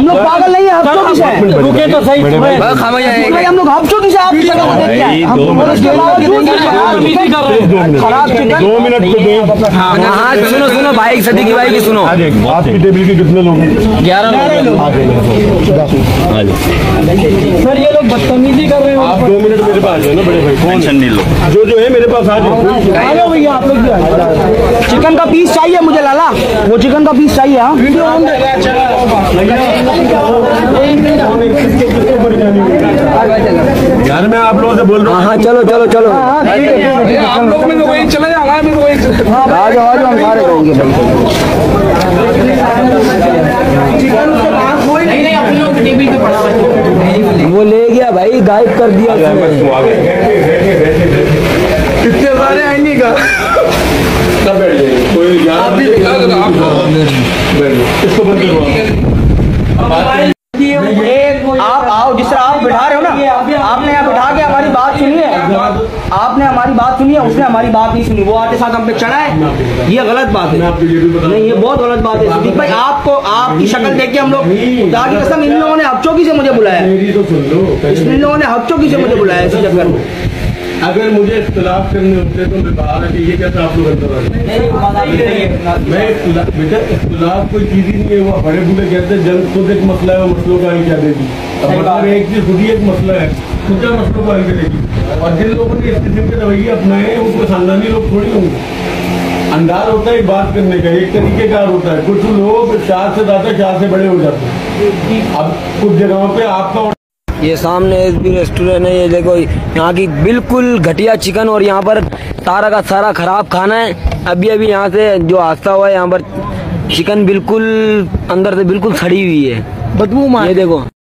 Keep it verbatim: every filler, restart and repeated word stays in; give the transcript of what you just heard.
हम लोग पागल नहीं है, हफ्तों की से रुके तो सही भाई, हम लोग हफ्तों की से आपकी जगह पर देख के खराब चिकन। दो मिनट को दो। हाँ सुनो सुनो भाई, सदी की भाई की सुनो, आपकी टेबल के कितने लोग हैं? ग्यारह लोग। सर ये लोग बदतमीजी कर रहे हैं। आप दो मिनट मेरे पास है ना बड़े भाई, टेंशन नहीं लो, जो जो है मेरे पास आ जाओ। आ जाओ भैया आप लोग। चिकन का पीस चाहिए मुझे लाला, वो चिकन का पीस चाहिए। हाँ वीडियो ऑन यार मैं आप लोगों से बोल रहा हूँ। हाँ चलो चलो चलो, आप लोग में तो वही चला जाना है, वही आ जाओ आ जाओ, हम सारे कहेंगे वो ले गया भाई, गायब कर दिया कितने सारे आईनी का। बैठ जाइए, कोई इसको बंद करवा। आप आओ, जिस तरह आप बिठा रहे हो ना, आपने यहाँ बिठा के हमारी बात सुनी है, आपने हमारी बात सुनी है, उसने हमारी बात नहीं सुनी, वो आते साथ हम पे चढ़ा है, ये गलत बात है। नहीं ये बहुत गलत बात है सिद्दीक भाई, आपको आपकी शक्ल देख के हम लोग ताकि कसम, इन लोगों ने हफ्चोकी से मुझे बुलाया, इन लोगों ने हफ्चोकी से मुझे बुलाया इसी चक्कर में। अगर मुझे इख्तिलाफ करने होते तो मैं बाहर आके ये कहता आप लोग अंदर आ जाए। मैं बेटा इख्तिलाफ कोई चीज ही नहीं है, वो बड़े बूढ़े कहते हैं जंग खुद एक मसला है, वो मसलों का हल क्या देगी। अब मतलब एक चीज खुद ही एक मसला है, खुद क्या मसलों को हल करेगी। और जिन लोगों ने इस किस्म के रवैये अपनाए उनको खानदानी लोग थोड़ी होंगे। अंदाज होता है बात करने का, एक तरीकेकार होता है। कुछ लोग शाह से ज्यादा शाह से बड़े हो जाते हैं। अब कुछ जगहों पे आपका ये सामने एस बी रेस्टोरेंट है, ये देखो यहाँ की बिल्कुल घटिया चिकन, और यहाँ पर सारा का सारा खराब खाना है। अभी अभी यहाँ से जो हादसा हुआ है, यहाँ पर चिकन बिल्कुल अंदर से बिल्कुल सड़ी हुई है, बदबू मार, ये देखो।